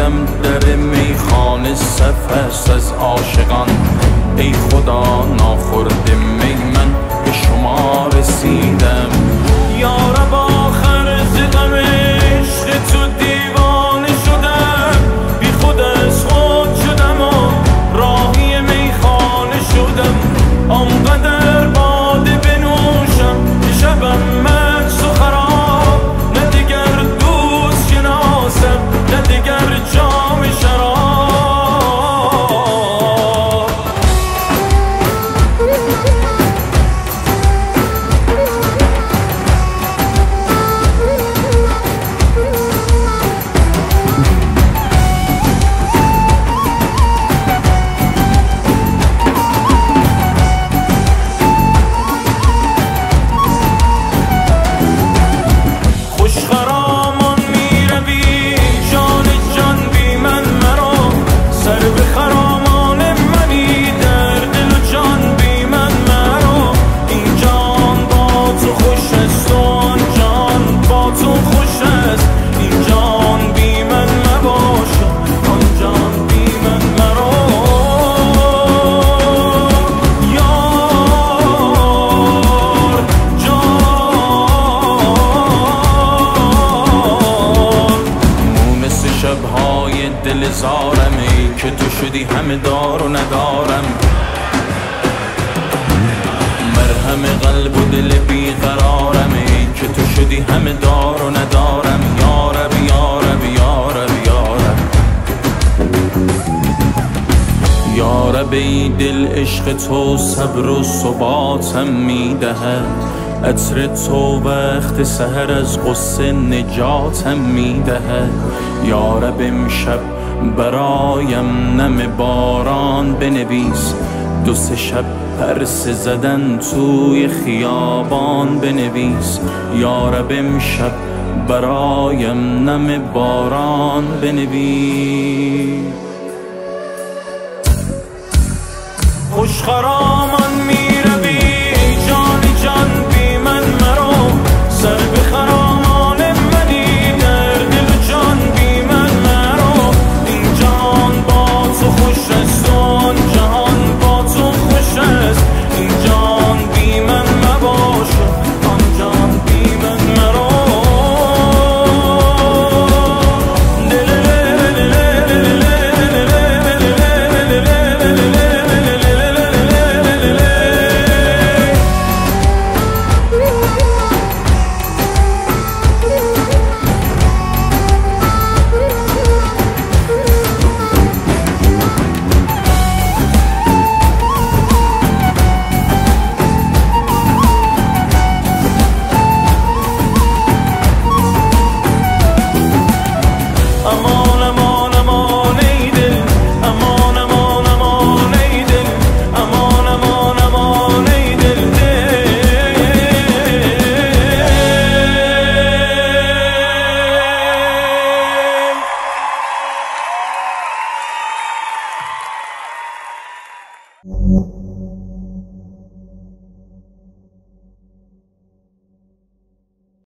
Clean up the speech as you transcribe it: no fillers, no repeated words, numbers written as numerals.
دیدم در میخانه صف است از عاشقان. ای خدا ناخورده می من به شما رسیدم. یارب آخر ز غم عشق تو دیوانه شدم. بی خود از خود شدم و راهی میخانه شدم. آنقدر باده بنوشم که شبم مست و خراب، نه دیگر دوست شناسم نه دیگر جام شراب. شبهای دل زارم ای که تو شدی همه دار و ندارم. مرهم قلب و دل بیقرارم ای که تو شدی همه دار و ندارم. یارب یارب یارب یارب یارب ای دل عشق تو صبر و ثباتم میدهد. عطر تو وقت سحر از غصه نجاتم میدهد. یارب امشب برایم نم باران بنویس. دو سه شب پرسه زدن توی خیابان بنویس. یارب امشب برایم نم باران بنویس. خوشخرام